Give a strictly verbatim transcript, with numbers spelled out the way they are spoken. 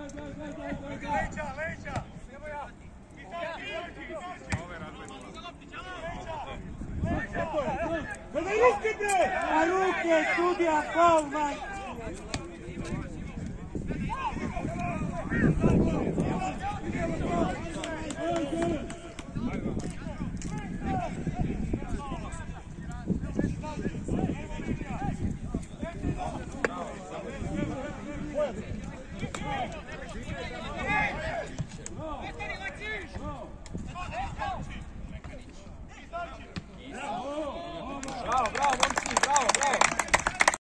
Gledaj ruke bre! A ruke, sudija, faul, majke!